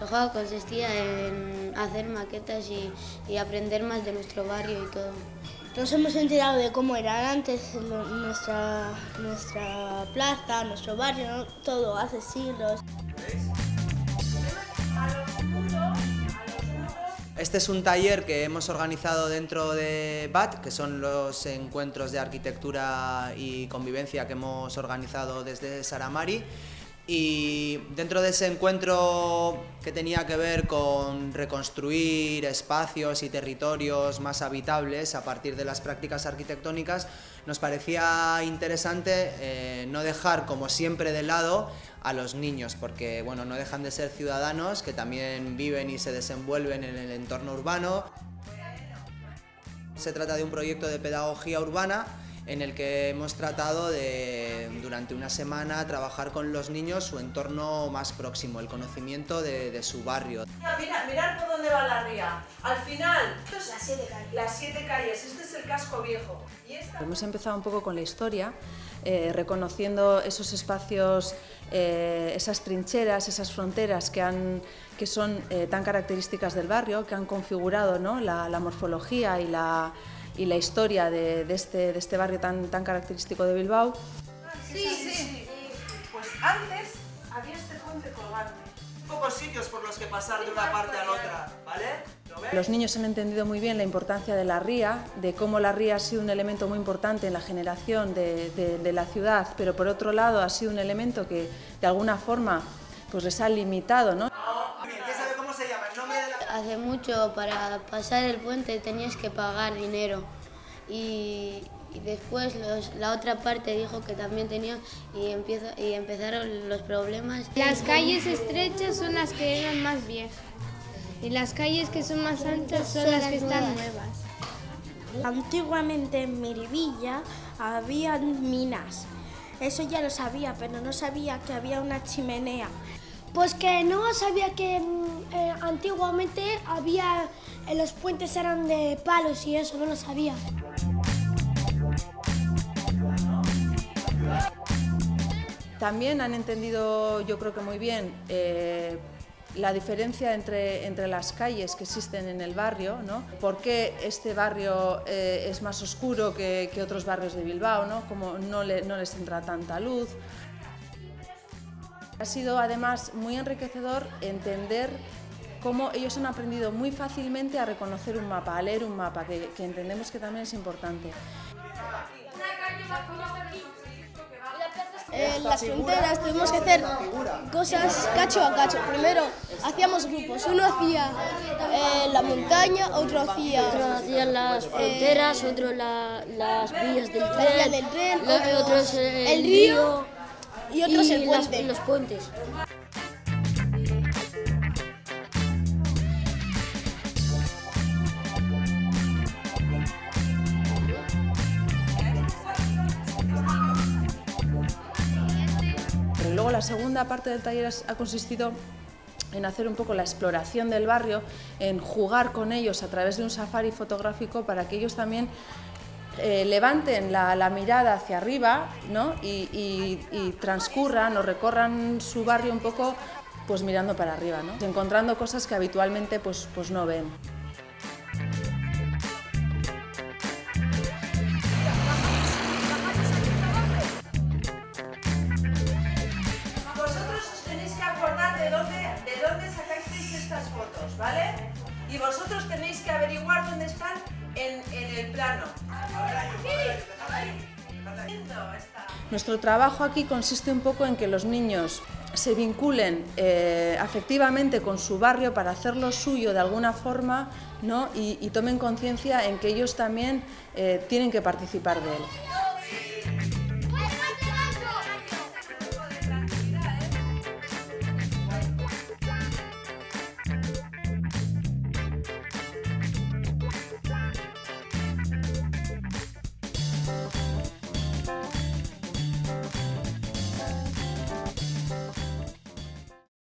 trabajo consistía en hacer maquetas y aprender más de nuestro barrio y todo. Nos hemos enterado de cómo era antes nuestra plaza, nuestro barrio, ¿no? Todo hace siglos. Este es un taller que hemos organizado dentro de BAT, que son los encuentros de arquitectura y convivencia que hemos organizado desde Saramari. Y dentro de ese encuentro que tenía que ver con reconstruir espacios y territorios más habitables a partir de las prácticas arquitectónicas, nos parecía interesante no dejar, como siempre, de lado a los niños, porque bueno, no dejan de ser ciudadanos que también viven y se desenvuelven en el entorno urbano. Se trata de un proyecto de pedagogía urbana en el que hemos tratado de, durante una semana, trabajar con los niños su entorno más próximo, el conocimiento de su barrio. Mirad por dónde va la ría. Al final, esto es las 7 calles, este es el casco viejo. Hemos empezado un poco con la historia, reconociendo esos espacios, esas trincheras, esas fronteras que son tan características del barrio, que han configurado, ¿no?, la morfología y la historia de este barrio tan característico de Bilbao. Sí. Pues antes había este puente colgante. Pocos sitios por los que pasar de una parte a la otra, ¿vale? Los niños han entendido muy bien la importancia de la ría, de cómo la ría ha sido un elemento muy importante en la generación de la ciudad, pero por otro lado ha sido un elemento que de alguna forma pues les ha limitado, ¿no? ¿Qué sabe cómo se llama? El nombre de la... Hace mucho, para pasar el puente tenías que pagar dinero y después la otra parte dijo que también tenía y empezaron los problemas. Las calles estrechas son las que eran más viejas y las calles que son más anchas son las que están nuevas. Antiguamente en Miribilla había minas. Eso ya lo sabía, pero no sabía que había una chimenea. Pues que no sabía que antiguamente los puentes eran de palos y eso, no lo sabía. También han entendido, yo creo que muy bien, la diferencia entre las calles que existen en el barrio, ¿no? Por qué este barrio es más oscuro que otros barrios de Bilbao, ¿no? Como no les entra tanta luz. Ha sido además muy enriquecedor entender cómo ellos han aprendido muy fácilmente a reconocer un mapa, a leer un mapa, que entendemos que también es importante. En las fronteras tuvimos que hacer cosas cacho a cacho. Primero hacíamos grupos, uno hacía la montaña, otro hacía las fronteras, otro las vías del tren, otro es el río y otro es el puente. Los puentes. Pero luego la segunda parte del taller ha consistido en hacer un poco la exploración del barrio, en jugar con ellos a través de un safari fotográfico para que ellos también levanten la mirada hacia arriba, ¿no? y transcurran o recorran su barrio un poco pues mirando para arriba, ¿no? Encontrando cosas que habitualmente pues no ven. Vosotros os tenéis que acordar de dónde sacasteis estas fotos, ¿vale? Y vosotros tenéis que averiguar dónde están en el plano. Nuestro trabajo aquí consiste un poco en que los niños se vinculen afectivamente con su barrio para hacerlo suyo de alguna forma, ¿no? y tomen conciencia en que ellos también tienen que participar de él.